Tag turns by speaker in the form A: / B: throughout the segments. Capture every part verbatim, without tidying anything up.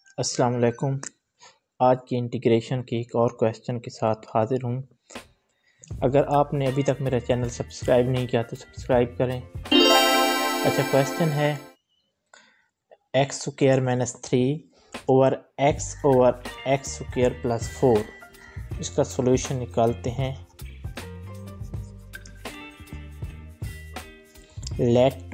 A: अस्सलाम वालेकुम। आज की इंटीग्रेशन की एक और क्वेश्चन के साथ हाजिर हूँ। अगर आपने अभी तक मेरा चैनल सब्सक्राइब नहीं किया तो सब्सक्राइब करें। अच्छा, क्वेश्चन है x square minus three over x over x square plus four. इसका सॉल्यूशन निकालते हैं। Let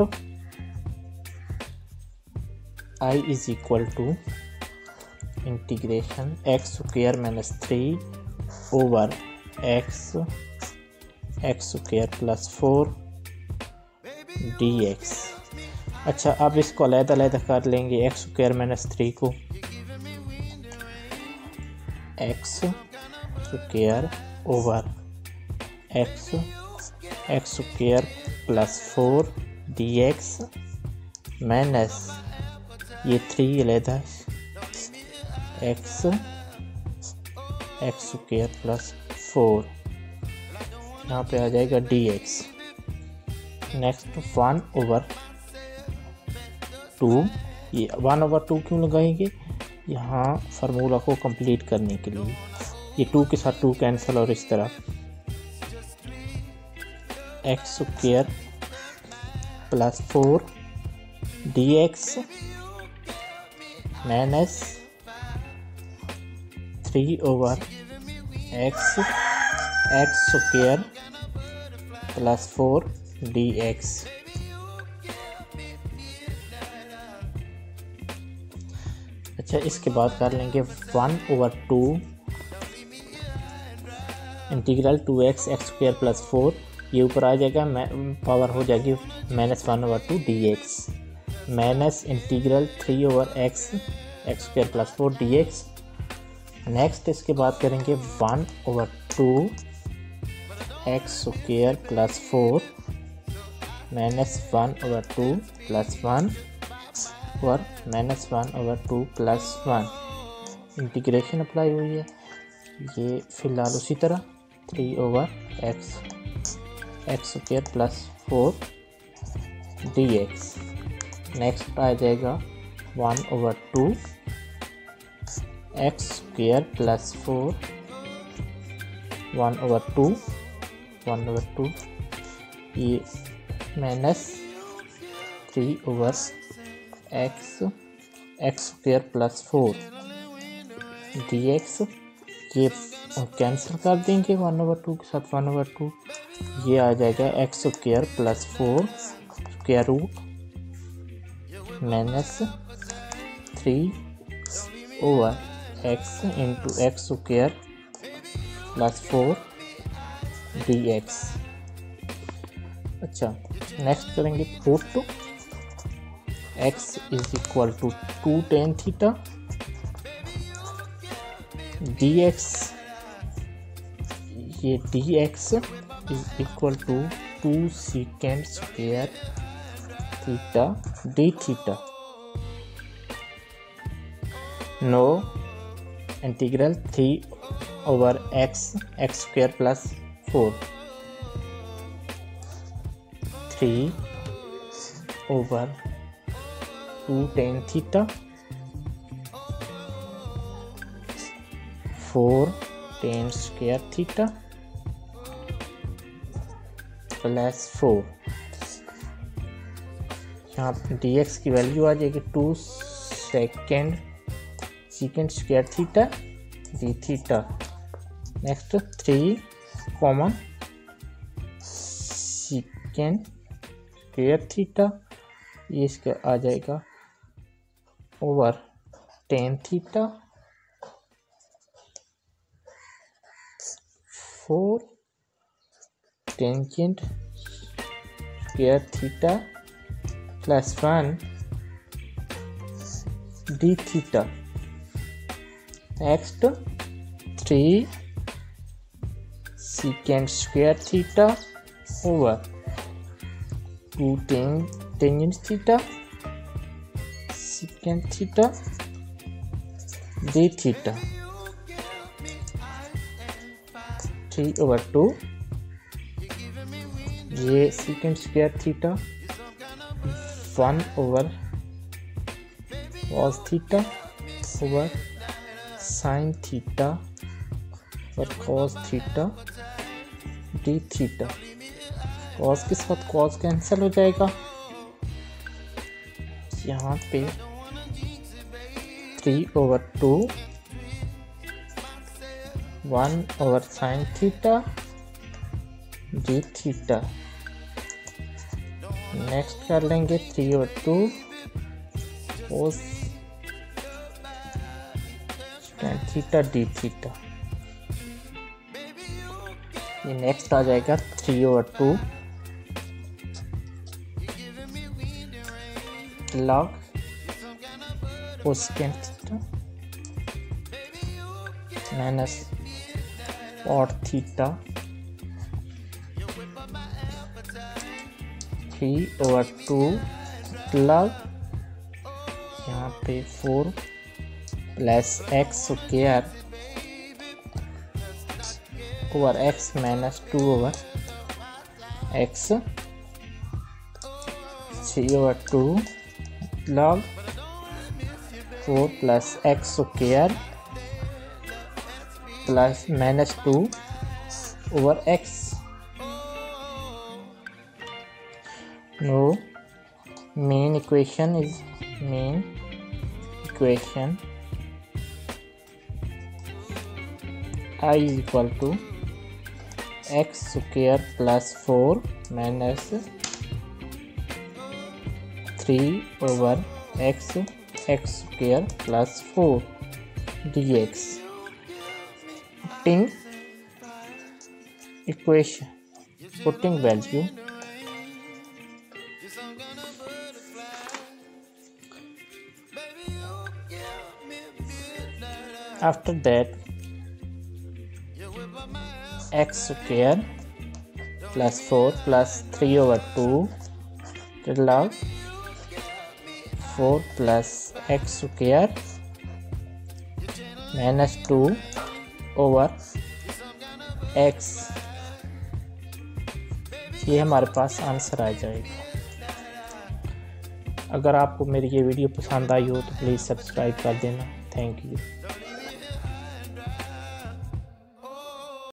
A: I is equal to integration x square minus three over x x square plus four d x. अच्छा, अब इसको अलग अलग कर लेंगे। एक्स स्क्वायर माइनस थ्री को x square over x x square plus four d x minus ये three अलग x x square plus four, यहाँ पे आ जाएगा d x. Next one over two, ये वन ओवर टू क्यों लगाएंगे? यहाँ फार्मूला को कंप्लीट करने के लिए। ये टू के साथ टू कैंसिल और इस तरह x square plus four d x minus three over x x square plus four d x. अच्छा, इसके बाद कर लेंगे one over two integral two x x square plus four. ये ऊपर आ जाएगा, पावर हो जाएगी minus one over two d x minus integral three over x x square plus four d x. Next इसके बाद करेंगे one over two x square plus four minus one over two plus one और minus one over two plus one. Integration apply हुई है। ये फिलहाल उसी तरह three over x x square plus four d x. Next आ जाएगा one over two x square plus four one over two one over two ये minus three over x x square plus four d x. ये cancel कर देंगे one over to के साथ one over two. ये आ जाएगा x square plus four square root minus three over x into x square plus four d x. अच्छा, next करेंगे put x is equal to two tan theta d x. ये d x is equal to two second square theta d theta. No integral three over x x square plus four three over two tan theta four tan square theta plus four. यहाँ d x की value आ जाएगी two second second square theta d theta. Next three common second square theta, ये इसका आ जाएगा over tan theta four tangent square theta plus one d theta. Next three second square theta over two tangent theta second theta d theta. Three over two ये second square theta one over cos theta over sine theta और cos theta d theta. Cos के साथ cos cancel हो जाएगा, यहाँ पे three over two one over sine theta d theta. Next कर लेंगे three over two cos ten theta d theta. ये नेक्स्ट आ जाएगा three over two log cosecant theta minus cot theta three over two log यहाँ पे four plus x square over x minus two over x three over two log four plus x square plus minus two over x. Now main equation is main equation I is equal to x square plus four minus three over x x square plus four dx. Putting equation, putting value after that x square plus four plus three over two log four plus x square minus two over x। ये हमारे पास answer आ जाएगा। अगर आपको मेरी ये video पसंद आई हो तो प्लीज़ सब्सक्राइब कर देना। Thank you.